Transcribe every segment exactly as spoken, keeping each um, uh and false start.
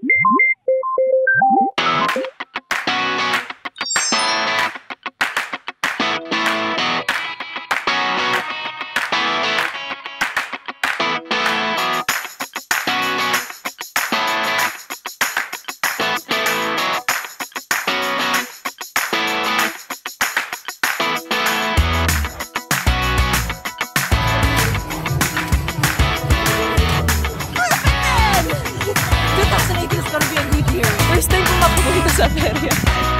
Sa Perya.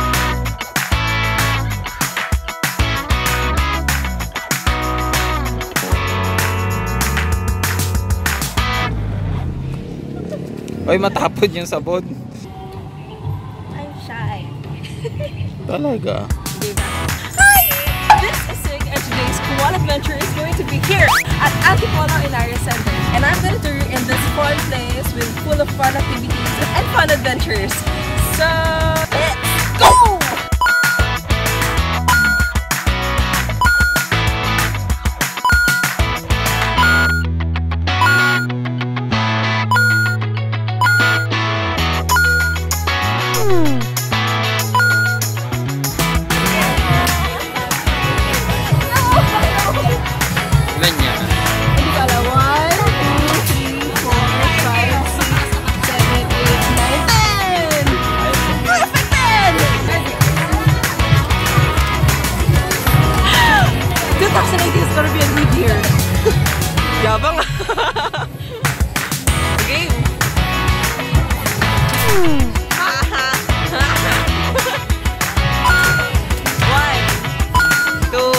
Ay, matapod yung sabon. I'm shy. Talaga. Diba? Hi! This is Sig and today's KoalAdventure is going to be here at Antipolo Ynares Center. And I'm going to do in this fun place with full of fun activities and fun adventures. So, let's go! It's gonna be a good year. Yabang. Game. One, two.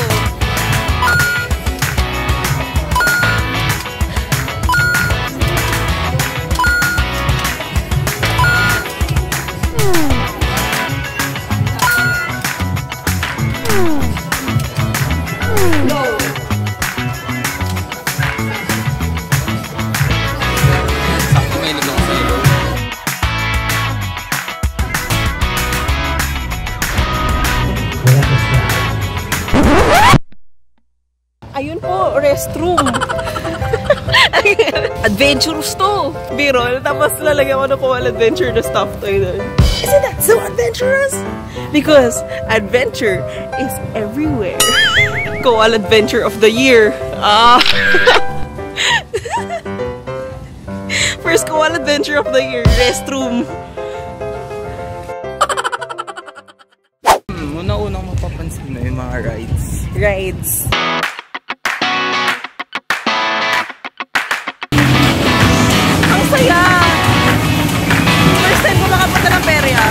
Ayun po, restroom. Adventurous to. Birol, tapos lalagyan ko na KoalAdventure na stuff toy doon. Isn't that so adventurous? Because adventure is everywhere. KoalAdventure of the year. Ah. First KoalAdventure of the year, restroom. Hmm, una-unang mapapansin na yung mga rides. Rides. Saya! First time ko makapunta ng Perya.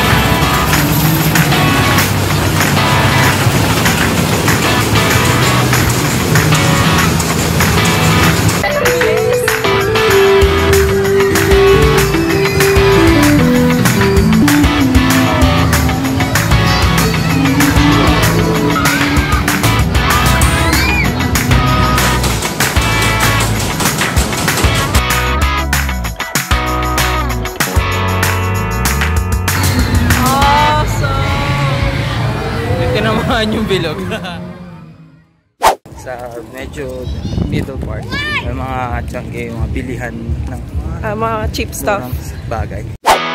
Yung bilog. Sa medyo middle part, may mga tiyangge, mga bilihan ng mga, uh, mga cheap stuff bagay.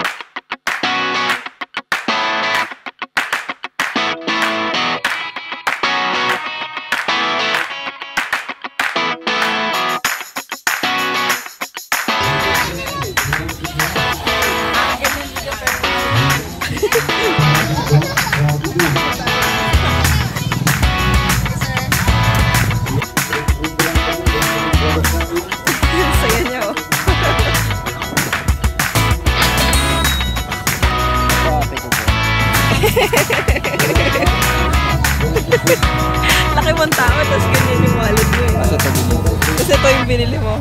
Laki mong tao, tapos ganyan yung wallet mo eh. Kasi ito yung binili mo.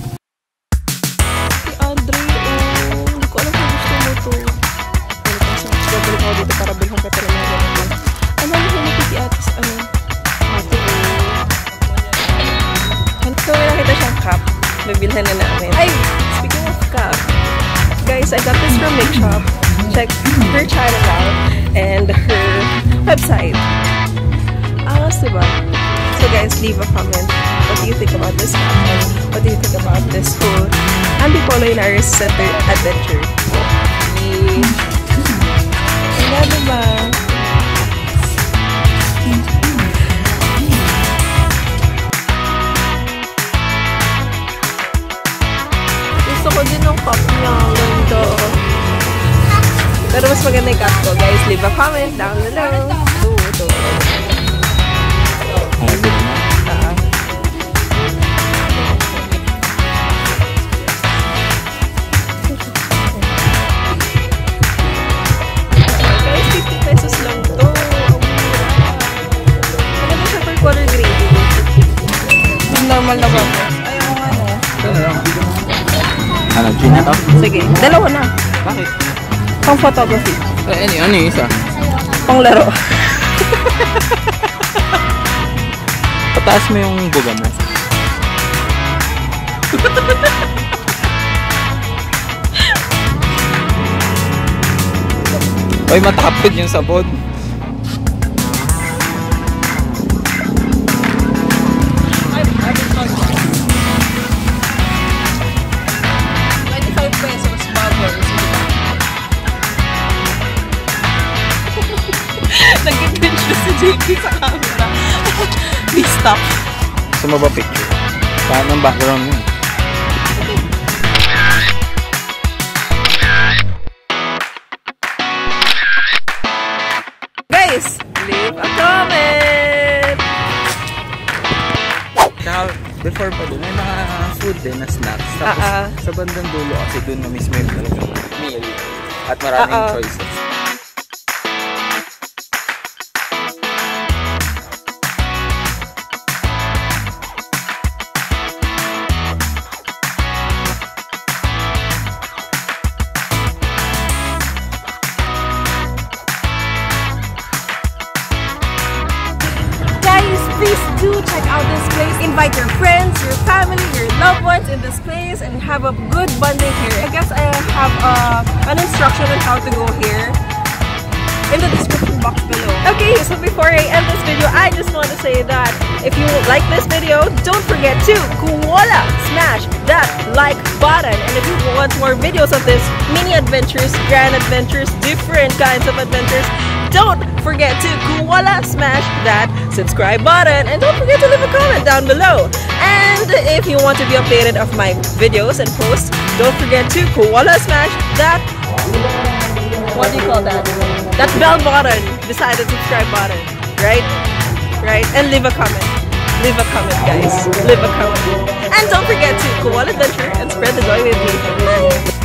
Si Andre, oh, hindi ko alam kung gusto mo ito. Balik ako dito para bilhong katara na gano'n. Ano mo mo si Atis, ano? Ate, oh. So, may nakita siyang cup. Nabilhan na namin. Ay, speaking of cup, guys, I got this from Make Shop. Check her channel out and her website. Angas, diba? So guys, leave a comment. What do you think about this cup? And what do you think about this whole Antipolo Ynares Center adventure? Pero mas maganda yung cut ko, guys. Leave a comment down below. Ito, ito. Uh-huh. Guys, fifty pesos lang to. Maganda siya per color grading. Normal na ba? Ayaw nga no. Ito na lang. Ano, G na to? Sige, dalawa na. Bakit? Pang photography. Eh, ano, ano yung isa? Pang laro. Pataas mo yung buga mo. Ay, matapid yung sabon. twenty-five pesos bubbles. Nag-adventure si J P sa camera. Please stop. Gusto mo ba picture? Saan ang background yun? Guys, leave a comment! Tsaka, before pa doon, may mga food din na snacks. Tapos, Uh-uh. sa bandang dulo kasi doon na mismo yung talagang meal. At maraming Uh-uh. choices. Please do check out this place. Invite your friends, your family, your loved ones in this place and have a good bonding here. I guess I have uh, an instruction on how to go here in the description box below. Okay, so before I end this video, I just want to say that if you like this video, don't forget to koala smash that like button. And if you want more videos of this, mini adventures, grand adventures, different kinds of adventures, don't forget to koala smash that subscribe button and don't forget to leave a comment down below. And if you want to be updated of my videos and posts, don't forget to koala smash that, what do you call that? That bell button beside the subscribe button, right? Right? And leave a comment. Leave a comment, guys. Leave a comment. And don't forget to KoalAdventure and spread the joy with me. Bye!